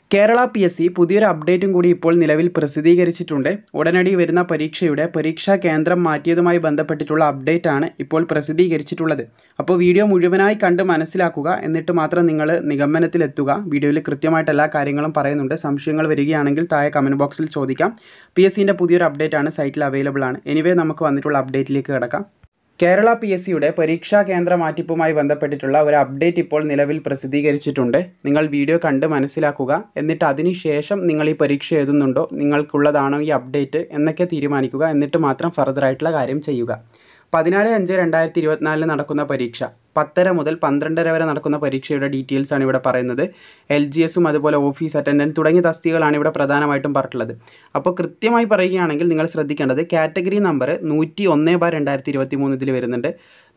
Kerala PSC പുതിയൊരു അപ്ഡേറ്റും കൂടി ഇപ്പോൾ നിലവിൽ പ്രസിദ്ധീകരിച്ചിട്ടുണ്ട്. ഉടനടി വരുന്ന പരീക്ഷയുടെ പരീക്ഷാ കേന്ദ്രം മാറ്റിയതുമായി ബന്ധപ്പെട്ടിട്ടുള്ള അപ്ഡേറ്റ് ആണ് ഇപ്പോൾ പ്രസിദ്ധീകരിച്ചിട്ടുള്ളത്. അപ്പോൾ വീഡിയോ മുഴുവനായി കണ്ട് മനസ്സിലാക്കുക, എന്നിട്ട് മാത്രം നിങ്ങൾ നിഗമനത്തിലെത്തുക. വീഡിയോയിൽ കൃത്യമായിട്ട് എല്ലാ കാര്യങ്ങളും പറയുന്നുണ്ട്. സംശയങ്ങൾ വരികയാണെങ്കിൽ താഴെ കമൻറ്റ് ബോക്സിൽ ചോദിക്കാം. PSCൻ്റെ പുതിയൊരു അപ്ഡേറ്റ് ആണ്, സൈറ്റിൽ അവൈലബിൾ ആണ്. എനിവേ നമുക്ക് വന്നിട്ടുള്ള അപ്ഡേറ്റിലേക്ക് കിടക്കാം. കേരള PSCയുടെ പരീക്ഷാ കേന്ദ്ര മാറ്റിപ്പുമായി ബന്ധപ്പെട്ടിട്ടുള്ള ഒരു അപ്ഡേറ്റ് ഇപ്പോൾ നിലവിൽ പ്രസിദ്ധീകരിച്ചിട്ടുണ്ട്. നിങ്ങൾ വീഡിയോ കണ്ട് മനസ്സിലാക്കുക, എന്നിട്ട് അതിനുശേഷം നിങ്ങൾ ഈ പരീക്ഷ എഴുതുന്നുണ്ടോ, നിങ്ങൾക്കുള്ളതാണോ ഈ അപ്ഡേറ്റ് എന്നൊക്കെ തീരുമാനിക്കുക. എന്നിട്ട് മാത്രം ഫർദർ ആയിട്ടുള്ള കാര്യം ചെയ്യുക. 14/5/2024 നടക്കുന്ന പരീക്ഷ 10:30 മുതൽ 12:30 വരെ നടക്കുന്ന പരീക്ഷയുടെ ഡീറ്റെയിൽസ് ആണ് ഇവിടെ പറയുന്നത്. LGSും അതുപോലെ ഓഫീസ് അറ്റൻഡൻറ്റ് തുടങ്ങിയ തസ്തികകളാണ് ഇവിടെ പ്രധാനമായിട്ടും പറഞ്ഞിട്ടുള്ളത്. അപ്പോൾ കൃത്യമായി പറയുകയാണെങ്കിൽ നിങ്ങൾ ശ്രദ്ധിക്കേണ്ടത് കാറ്റഗറി നമ്പർ 101/2023 ഇതിൽ വരുന്നുണ്ട്,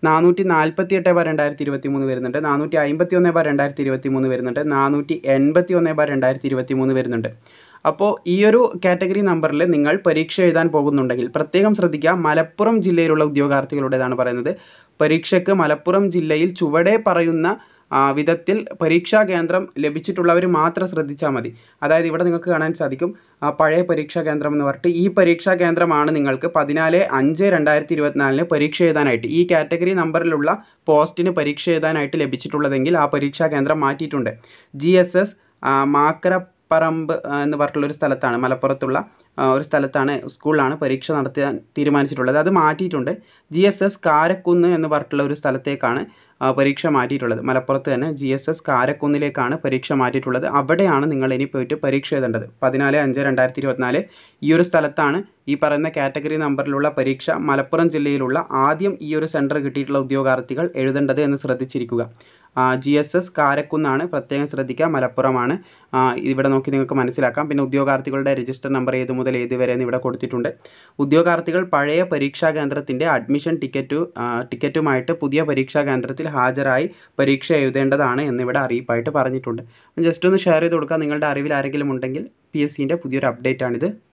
448/2023 വരുന്നുണ്ട്, 451/2023 വരുന്നുണ്ട്, 481/2023 വരുന്നുണ്ട്. അപ്പോൾ ഈ ഒരു കാറ്റഗറി നമ്പറിൽ നിങ്ങൾ പരീക്ഷ എഴുതാൻ പോകുന്നുണ്ടെങ്കിൽ പ്രത്യേകം ശ്രദ്ധിക്കുക. മലപ്പുറം ജില്ലയിലുള്ള ഉദ്യോഗാർത്ഥികളുടേതാണ് പറയുന്നത്. പരീക്ഷയ്ക്ക് മലപ്പുറം ജില്ലയിൽ ചുവടെ പറയുന്ന വിധത്തിൽ പരീക്ഷാ കേന്ദ്രം ലഭിച്ചിട്ടുള്ളവർ മാത്രം ശ്രദ്ധിച്ചാൽ മതി. അതായത് ഇവിടെ നിങ്ങൾക്ക് കാണാൻ സാധിക്കും പഴയ പരീക്ഷാ കേന്ദ്രം എന്ന് പറഞ്ഞിട്ട് ഈ പരീക്ഷാ കേന്ദ്രമാണ് നിങ്ങൾക്ക് 14/5/2024 പരീക്ഷ എഴുതാനായിട്ട് ഈ കാറ്റഗറി നമ്പറിലുള്ള പോസ്റ്റിന് പരീക്ഷ എഴുതാനായിട്ട് ലഭിച്ചിട്ടുള്ളതെങ്കിൽ ആ പരീക്ഷാ കേന്ദ്രം മാറ്റിയിട്ടുണ്ട്. GSS മാക്കരപ്പറമ്പ് എന്ന് പറഞ്ഞിട്ടുള്ള ഒരു സ്ഥലത്താണ്, മലപ്പുറത്തുള്ള ഒരു സ്ഥലത്താണ്, സ്കൂളിലാണ് പരീക്ഷ നടത്താൻ തീരുമാനിച്ചിട്ടുള്ളത്. അത് മാറ്റിയിട്ടുണ്ട്. GSS കാരക്കുന്ന് എന്ന് പറഞ്ഞിട്ടുള്ള ഒരു സ്ഥലത്തേക്കാണ് പരീക്ഷ മാറ്റിയിട്ടുള്ളത്. മലപ്പുറത്ത് തന്നെ GSS കാരക്കുന്നിലേക്കാണ് പരീക്ഷ മാറ്റിയിട്ടുള്ളത്. അവിടെയാണ് നിങ്ങൾ ഇനി പോയിട്ട് പരീക്ഷ എഴുതേണ്ടത്. 14/5/2024 ഈ ഒരു സ്ഥലത്താണ് ഈ പറയുന്ന കാറ്റഗറി നമ്പറിലുള്ള പരീക്ഷ മലപ്പുറം ജില്ലയിലുള്ള ആദ്യം ഈ ഒരു സെൻറ്റർ കിട്ടിയിട്ടുള്ള ഉദ്യോഗാർത്ഥികൾ എഴുതേണ്ടത് എന്ന് ശ്രദ്ധിച്ചിരിക്കുക. GSS കാരക്കുന്നാണ്, പ്രത്യേകം ശ്രദ്ധിക്കുക, മലപ്പുറമാണ്. ഇവിടെ നോക്കി നിങ്ങൾക്ക് മനസ്സിലാക്കാം. പിന്നെ ഉദ്യോഗാർത്ഥികളുടെ രജിസ്റ്റർ നമ്പർ ഏത് മുതൽ ഏത് വരെ എന്ന് ഇവിടെ കൊടുത്തിട്ടുണ്ട്. ഉദ്യോഗാർത്ഥികൾ പഴയ പരീക്ഷാ കേന്ദ്രത്തിൻ്റെ അഡ്മിഷൻ ടിക്കറ്റുമായിട്ട് പുതിയ പരീക്ഷാ കേന്ദ്രത്തിൽ ഹാജരായി പരീക്ഷ എഴുതേണ്ടതാണ് എന്നിവിടെ അറിയിപ്പായിട്ട് പറഞ്ഞിട്ടുണ്ട്. ജസ്റ്റ് ഒന്ന് ഷെയർ ചെയ്ത് കൊടുക്കുക. നിങ്ങളുടെ അറിവിൽ ആരെങ്കിലും ഉണ്ടെങ്കിൽ. PSCൻ്റെ പുതിയൊരു അപ്ഡേറ്റ് ആണിത്.